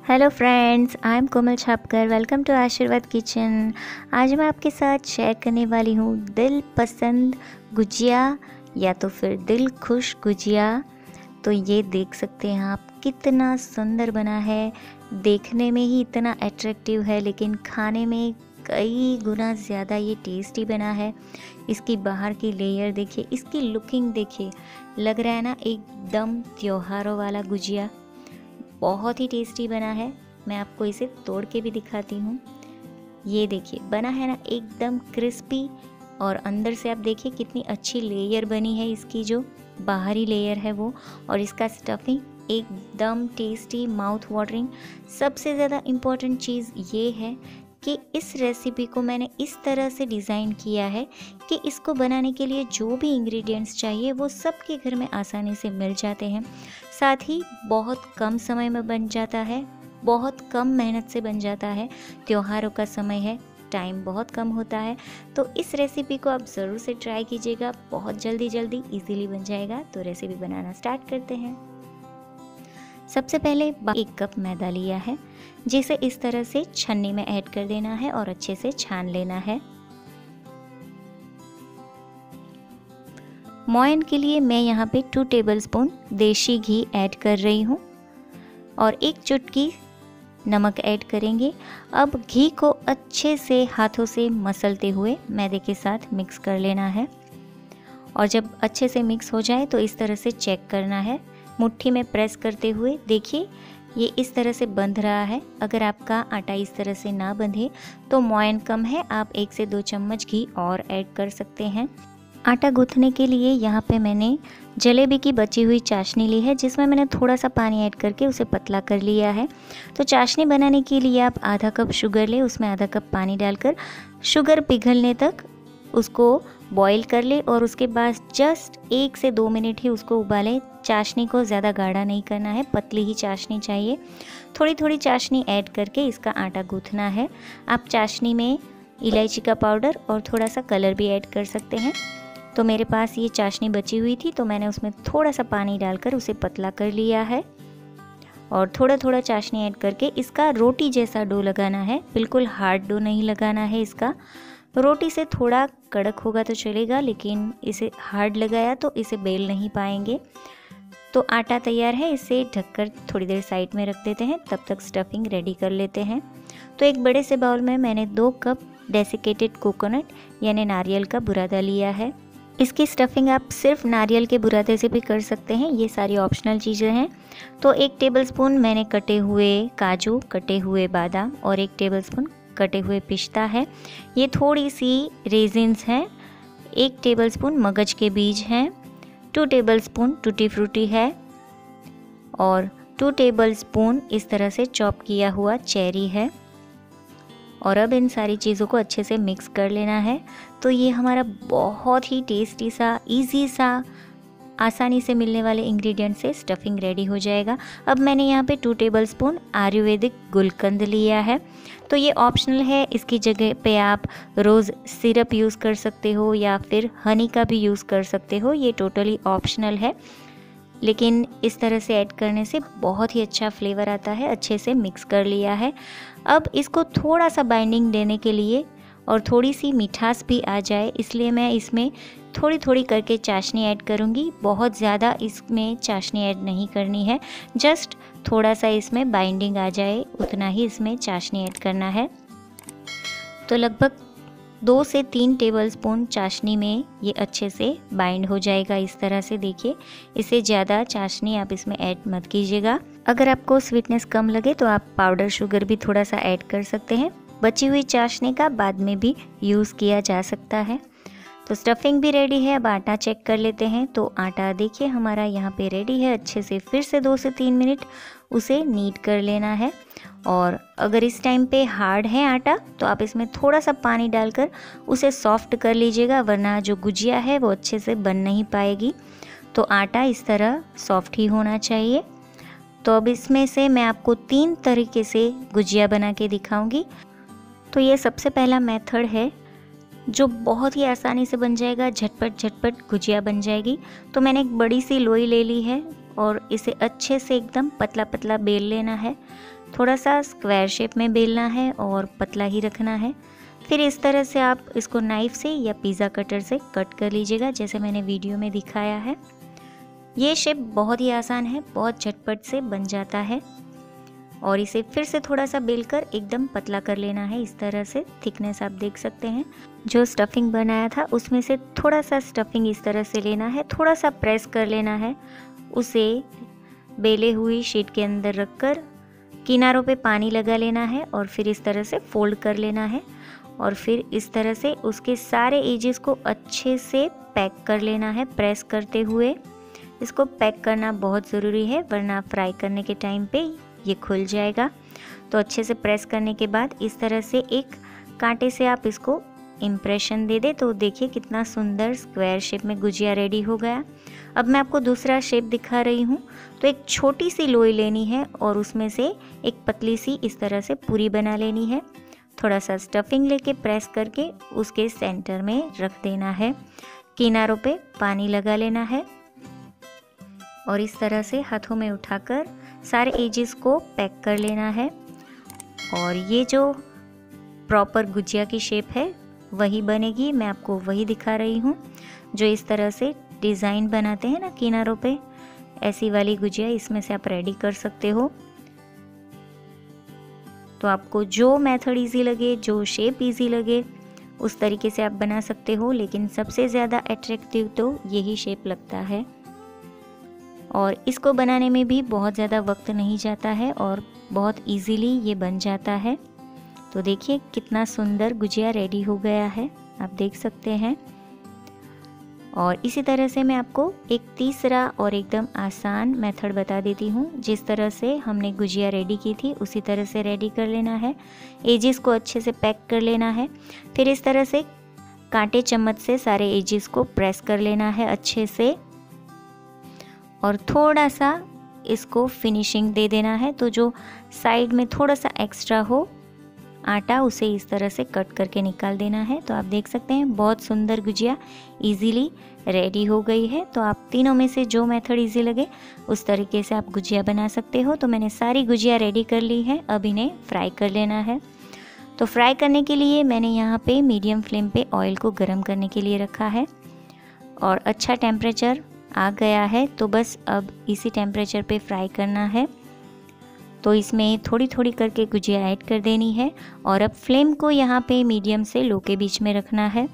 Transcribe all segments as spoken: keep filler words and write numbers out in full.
Hello friends, I am Komal Chhapkar. Welcome to Ashirwad kitchen. आज मैं आपके साथ शेयर करने वाली हूँ दिल पसंद गुजिया या तो फिर दिल खुश गुजिया। तो ये देख सकते हैं आप, कितना सुंदर बना है। देखने में ही इतना अट्रैक्टिव है, लेकिन खाने में कई गुना ज़्यादा ये टेस्टी बना है। इसकी बाहर की लेयर देखिए, इसकी लुकिंग देखिए, लग रहा है ना एकदम त्योहारों वाला गुजिया। बहुत ही टेस्टी बना है। मैं आपको इसे तोड़ के भी दिखाती हूँ। ये देखिए, बना है ना एकदम क्रिस्पी, और अंदर से आप देखिए कितनी अच्छी लेयर बनी है। इसकी जो बाहरी लेयर है वो, और इसका स्टफिंग एकदम टेस्टी, माउथ वाटरिंग। सबसे ज़्यादा इम्पॉर्टेंट चीज़ ये है कि इस रेसिपी को मैंने इस तरह से डिज़ाइन किया है कि इसको बनाने के लिए जो भी इंग्रेडिएंट्स चाहिए वो सबके घर में आसानी से मिल जाते हैं। साथ ही बहुत कम समय में बन जाता है, बहुत कम मेहनत से बन जाता है। त्योहारों का समय है, टाइम बहुत कम होता है, तो इस रेसिपी को आप ज़रूर से ट्राई कीजिएगा। बहुत जल्दी जल्दी इजीली बन जाएगा। तो रेसिपी बनाना स्टार्ट करते हैं। सबसे पहले एक कप मैदा लिया है, जिसे इस तरह से छन्नी में ऐड कर देना है और अच्छे से छान लेना है। मोयन के लिए मैं यहाँ पे टू टेबलस्पून देसी घी ऐड कर रही हूँ और एक चुटकी नमक ऐड करेंगे। अब घी को अच्छे से हाथों से मसलते हुए मैदे के साथ मिक्स कर लेना है, और जब अच्छे से मिक्स हो जाए तो इस तरह से चेक करना है। मुट्ठी में प्रेस करते हुए देखिए, ये इस तरह से बंध रहा है। अगर आपका आटा इस तरह से ना बंधे तो मोयन कम है, आप एक से दो चम्मच घी और ऐड कर सकते हैं। आटा गूंथने के लिए यहाँ पे मैंने जलेबी की बची हुई चाशनी ली है, जिसमें मैंने थोड़ा सा पानी ऐड करके उसे पतला कर लिया है। तो चाशनी बनाने के लिए आप आधा कप शुगर ले, उसमें आधा कप पानी डालकर शुगर पिघलने तक उसको बॉईल कर ले, और उसके बाद जस्ट एक से दो मिनट ही उसको उबालें। चाशनी को ज़्यादा गाढ़ा नहीं करना है, पतली ही चाशनी चाहिए। थोड़ी थोड़ी चाशनी ऐड करके इसका आटा गूंथना है। आप चाशनी में इलायची का पाउडर और थोड़ा सा कलर भी ऐड कर सकते हैं। तो मेरे पास ये चाशनी बची हुई थी, तो मैंने उसमें थोड़ा सा पानी डालकर उसे पतला कर लिया है, और थोड़ा थोड़ा चाशनी ऐड करके इसका रोटी जैसा डो लगाना है। बिल्कुल हार्ड डो नहीं लगाना है इसका। रोटी से थोड़ा कड़क होगा तो चलेगा, लेकिन इसे हार्ड लगाया तो इसे बेल नहीं पाएंगे। तो आटा तैयार है, इसे ढककर थोड़ी देर साइड में रख देते हैं। तब तक स्टफिंग रेडी कर लेते हैं। तो एक बड़े से बाउल में मैंने दो कप डेसिकेटेड कोकोनट यानी नारियल का बुरादा लिया है। इसकी स्टफिंग आप सिर्फ नारियल के बुरादे से भी कर सकते हैं, ये सारी ऑप्शनल चीज़ें हैं। तो एक टेबलस्पून मैंने कटे हुए काजू, कटे हुए बादाम और एक टेबलस्पून कटे हुए पिस्ता है। ये थोड़ी सी रेजिन्स हैं। एक टेबलस्पून मगज के बीज हैं। टू टेबलस्पून टूटी फ्रूटी है, और टू टेबलस्पून इस तरह से चॉप किया हुआ चेरी है। और अब इन सारी चीज़ों को अच्छे से मिक्स कर लेना है। तो ये हमारा बहुत ही टेस्टी सा, इजी सा, आसानी से मिलने वाले इंग्रेडिएंट से स्टफिंग रेडी हो जाएगा। अब मैंने यहाँ पे टू टेबलस्पून आयुर्वेदिक गुलकंद लिया है। तो ये ऑप्शनल है, इसकी जगह पे आप रोज़ सिरप यूज़ कर सकते हो या फिर हनी का भी यूज़ कर सकते हो। ये टोटली ऑप्शनल है, लेकिन इस तरह से ऐड करने से बहुत ही अच्छा फ्लेवर आता है। अच्छे से मिक्स कर लिया है। अब इसको थोड़ा सा बाइंडिंग देने के लिए और थोड़ी सी मिठास भी आ जाए, इसलिए मैं इसमें थोड़ी थोड़ी करके चाशनी ऐड करूँगी। बहुत ज़्यादा इसमें चाशनी ऐड नहीं करनी है, जस्ट थोड़ा सा इसमें बाइंडिंग आ जाए उतना ही इसमें चाशनी ऐड करना है। तो लगभग दो से तीन टेबलस्पून चाशनी में ये अच्छे से बाइंड हो जाएगा। इस तरह से देखिए, इससे ज़्यादा चाशनी आप इसमें ऐड मत कीजिएगा। अगर आपको स्वीटनेस कम लगे तो आप पाउडर शुगर भी थोड़ा सा ऐड कर सकते हैं। बची हुई चाशनी का बाद में भी यूज़ किया जा सकता है। तो स्टफिंग भी रेडी है। अब आटा चेक कर लेते हैं। तो आटा देखिए हमारा यहाँ पे रेडी है। अच्छे से फिर से दो से तीन मिनट उसे नीड कर लेना है। और अगर इस टाइम पे हार्ड है आटा, तो आप इसमें थोड़ा सा पानी डालकर उसे सॉफ्ट कर लीजिएगा, वरना जो गुजिया है वो अच्छे से बन नहीं पाएगी। तो आटा इस तरह सॉफ्ट ही होना चाहिए। तो अब इसमें से मैं आपको तीन तरीके से गुजिया बना के दिखाऊंगी। तो ये सबसे पहला मेथड है जो बहुत ही आसानी से बन जाएगा, झटपट झटपट गुजिया बन जाएगी। तो मैंने एक बड़ी सी लोई ले ली है और इसे अच्छे से एकदम पतला पतला बेल लेना है। थोड़ा सा स्क्वायर शेप में बेलना है और पतला ही रखना है। फिर इस तरह से आप इसको नाइफ़ से या पिज़्ज़ा कटर से कट कर लीजिएगा, जैसे मैंने वीडियो में दिखाया है। ये शेप बहुत ही आसान है, बहुत झटपट से बन जाता है। और इसे फिर से थोड़ा सा बेलकर एकदम पतला कर लेना है। इस तरह से थिकनेस आप देख सकते हैं। जो स्टफिंग बनाया था उसमें से थोड़ा सा स्टफिंग इस तरह से लेना है, थोड़ा सा प्रेस कर लेना है। उसे बेले हुई शीट के अंदर रखकर किनारों पे पानी लगा लेना है और फिर इस तरह से फोल्ड कर लेना है। और फिर इस तरह से उसके सारे एजेस को अच्छे से पैक कर लेना है। प्रेस करते हुए इसको पैक करना बहुत ज़रूरी है, वरना फ्राई करने के टाइम पे ये खुल जाएगा। तो अच्छे से प्रेस करने के बाद इस तरह से एक कांटे से आप इसको इम्प्रेशन दे दे तो देखिए कितना सुंदर स्क्वायर शेप में गुजिया रेडी हो गया। अब मैं आपको दूसरा शेप दिखा रही हूँ। तो एक छोटी सी लोई लेनी है और उसमें से एक पतली सी इस तरह से पूरी बना लेनी है। थोड़ा सा स्टफिंग लेके प्रेस करके उसके सेंटर में रख देना है। किनारों पे पानी लगा लेना है और इस तरह से हाथों में उठाकर सारे एजेस को पैक कर लेना है। और ये जो प्रॉपर गुजिया की शेप है वही बनेगी। मैं आपको वही दिखा रही हूँ। जो इस तरह से डिज़ाइन बनाते हैं ना किनारों पे, ऐसी वाली गुजिया इसमें से आप रेडी कर सकते हो। तो आपको जो मेथड इजी लगे, जो शेप इजी लगे, उस तरीके से आप बना सकते हो। लेकिन सबसे ज़्यादा अट्रैक्टिव तो यही शेप लगता है और इसको बनाने में भी बहुत ज़्यादा वक्त नहीं जाता है और बहुत इजीली ये बन जाता है। तो देखिए कितना सुंदर गुजिया रेडी हो गया है, आप देख सकते हैं। और इसी तरह से मैं आपको एक तीसरा और एकदम आसान मेथड बता देती हूँ। जिस तरह से हमने गुजिया रेडी की थी उसी तरह से रेडी कर लेना है। एजेस को अच्छे से पैक कर लेना है। फिर इस तरह से कांटे चम्मच से सारे एजेस को प्रेस कर लेना है अच्छे से और थोड़ा सा इसको फिनिशिंग दे देना है। तो जो साइड में थोड़ा सा एक्स्ट्रा हो आटा, उसे इस तरह से कट करके निकाल देना है। तो आप देख सकते हैं बहुत सुंदर गुजिया इजीली रेडी हो गई है। तो आप तीनों में से जो मेथड इजी लगे उस तरीके से आप गुजिया बना सकते हो। तो मैंने सारी गुजिया रेडी कर ली है, अब इन्हें फ्राई कर लेना है। तो फ्राई करने के लिए मैंने यहाँ पे मीडियम फ्लेम पे ऑयल को गर्म करने के लिए रखा है और अच्छा टेम्परेचर आ गया है। तो बस अब इसी टेम्परेचर पे फ्राई करना है। तो इसमें थोड़ी थोड़ी करके गुजिया ऐड कर देनी है और अब फ्लेम को यहाँ पे मीडियम से लो के बीच में रखना है।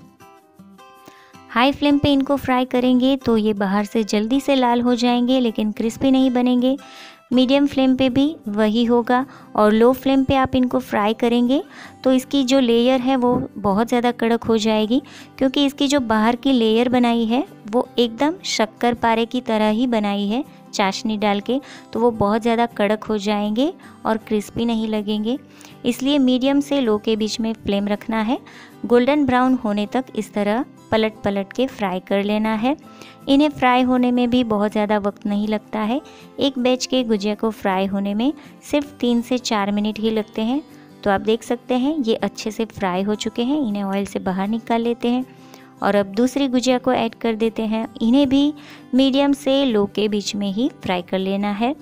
हाई फ्लेम पे इनको फ्राई करेंगे तो ये बाहर से जल्दी से लाल हो जाएंगे लेकिन क्रिस्पी नहीं बनेंगे। मीडियम फ्लेम पे भी वही होगा और लो फ्लेम पे आप इनको फ्राई करेंगे तो इसकी जो लेयर है वो बहुत ज़्यादा कड़क हो जाएगी, क्योंकि इसकी जो बाहर की लेयर बनाई है वो एकदम शक्कर पारे की तरह ही बनाई है चाशनी डाल के। तो वो बहुत ज़्यादा कड़क हो जाएंगे और क्रिस्पी नहीं लगेंगे। इसलिए मीडियम से लो के बीच में फ्लेम रखना है। गोल्डन ब्राउन होने तक इस तरह पलट पलट के फ्राई कर लेना है। इन्हें फ्राई होने में भी बहुत ज़्यादा वक्त नहीं लगता है। एक बैच के गुजिया को फ्राई होने में सिर्फ तीन से चार मिनट ही लगते हैं। तो आप देख सकते हैं ये अच्छे से फ्राई हो चुके हैं। इन्हें ऑयल से बाहर निकाल लेते हैं और अब दूसरी गुजिया को ऐड कर देते हैं। इन्हें भी मीडियम से लो के बीच में ही फ्राई कर लेना है।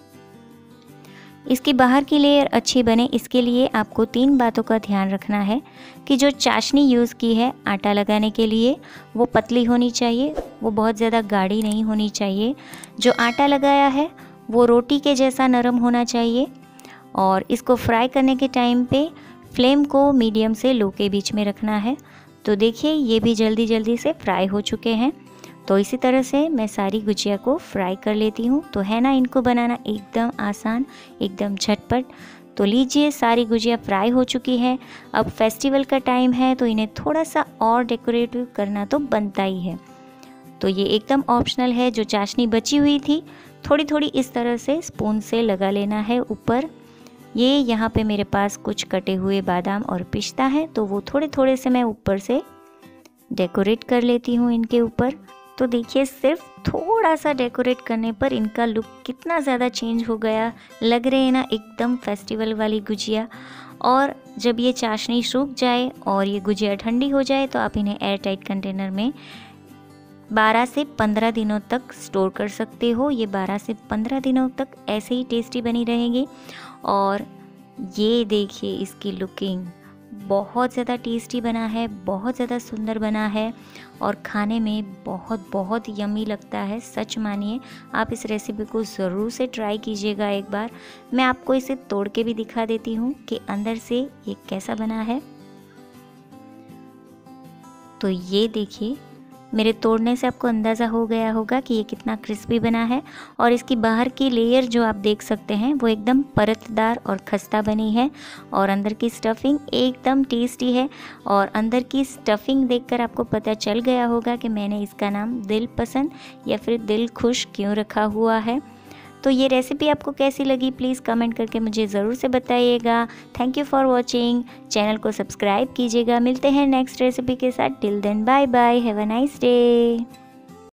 इसकी बाहर की लेयर अच्छी बने इसके लिए आपको तीन बातों का ध्यान रखना है कि जो चाशनी यूज़ की है आटा लगाने के लिए वो पतली होनी चाहिए, वो बहुत ज़्यादा गाढ़ी नहीं होनी चाहिए। जो आटा लगाया है वो रोटी के जैसा नरम होना चाहिए और इसको फ्राई करने के टाइम पे फ्लेम को मीडियम से लो के बीच में रखना है। तो देखिए ये भी जल्दी जल्दी से फ्राई हो चुके हैं। तो इसी तरह से मैं सारी गुजिया को फ्राई कर लेती हूँ। तो है ना इनको बनाना एकदम आसान, एकदम झटपट। तो लीजिए सारी गुजिया फ्राई हो चुकी है। अब फेस्टिवल का टाइम है तो इन्हें थोड़ा सा और डेकोरेटिव करना तो बनता ही है। तो ये एकदम ऑप्शनल है। जो चाशनी बची हुई थी थोड़ी थोड़ी इस तरह से स्पून से लगा लेना है ऊपर। ये यहाँ पे मेरे पास कुछ कटे हुए बादाम और पिस्ता है तो वो थोड़े थोड़े से मैं ऊपर से डेकोरेट कर लेती हूँ इनके ऊपर। तो देखिए सिर्फ थोड़ा सा डेकोरेट करने पर इनका लुक कितना ज़्यादा चेंज हो गया। लग रहे हैं ना एकदम फेस्टिवल वाली गुजिया। और जब ये चाशनी सूख जाए और ये गुजिया ठंडी हो जाए तो आप इन्हें एयर टाइट कंटेनर में बारह से पंद्रह दिनों तक स्टोर कर सकते हो। ये बारह से पंद्रह दिनों तक ऐसे ही टेस्टी बनी रहेंगी और ये देखिए इसकी लुकिंग, बहुत ज़्यादा टेस्टी बना है, बहुत ज़्यादा सुंदर बना है और खाने में बहुत बहुत यम्मी लगता है। सच मानिए, आप इस रेसिपी को ज़रूर से ट्राई कीजिएगा एक बार। मैं आपको इसे तोड़ के भी दिखा देती हूँ कि अंदर से ये कैसा बना है। तो ये देखिए, मेरे तोड़ने से आपको अंदाज़ा हो गया होगा कि ये कितना क्रिस्पी बना है और इसकी बाहर की लेयर जो आप देख सकते हैं वो एकदम परतदार और खस्ता बनी है और अंदर की स्टफिंग एकदम टेस्टी है। और अंदर की स्टफिंग देखकर आपको पता चल गया होगा कि मैंने इसका नाम दिल पसंद या फिर दिल खुश क्यों रखा हुआ है। तो ये रेसिपी आपको कैसी लगी प्लीज़ कमेंट करके मुझे ज़रूर से बताइएगा। Thank you for watching. Channel को सब्सक्राइब कीजिएगा। मिलते हैं नेक्स्ट रेसिपी के साथ। Till then bye bye, have a nice day.